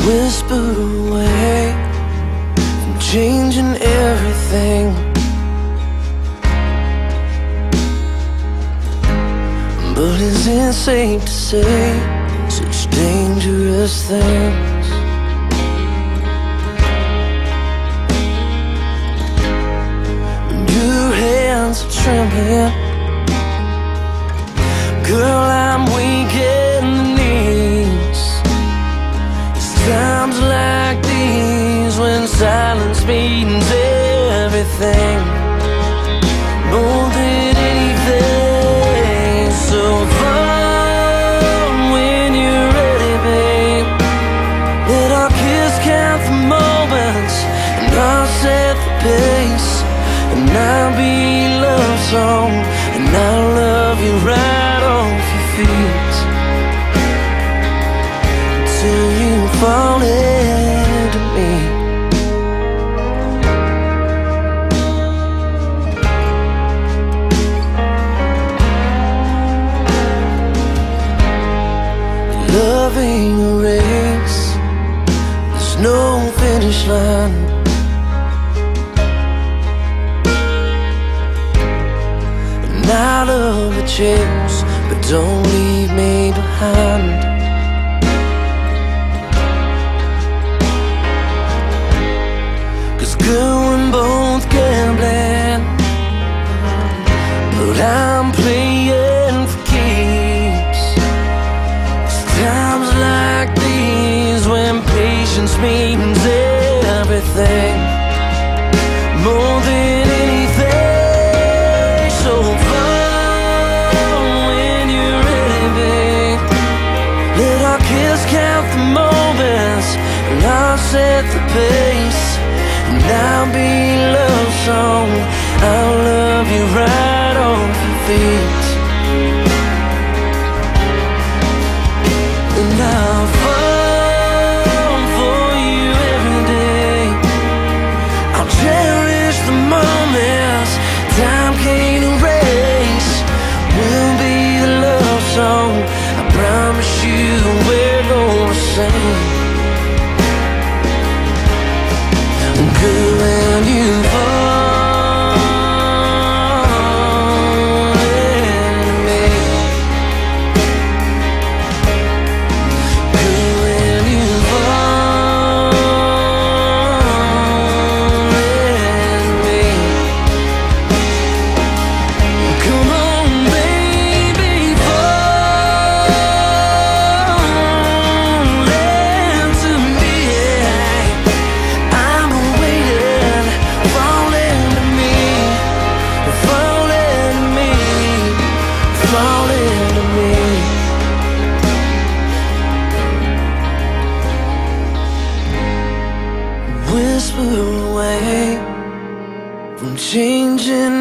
whisper away from changing everything. But is it safe to say such dangerous things? When your hands are trembling, girl, I'm weak in the knees. It's times like these when silence means everything, more than anything. So come when you're ready, babe. Let our kiss count the moments, and I'll set the pace, and I'll be love song, and I'll love you right off your feet till you fall into me. Love ain't a race, there's no finish line. And I love the chase, but don't leave me behind. Cause girl, we're both gambling, but I'm playing for keeps. It's times like these when patience means everything, more than anything. So count the moments, and I'll set the pace, and I'll be love song. I'll love you right off your feet, and I'll fall for you every day. I'll cherish the moments time can't erase. We'll be the love song, I promise you. Girl, when you fall into me, girl, when you fall into me, come on, baby, fall into me. I'm waiting, fall into me, fall into me, fall into me. Whisper away from changing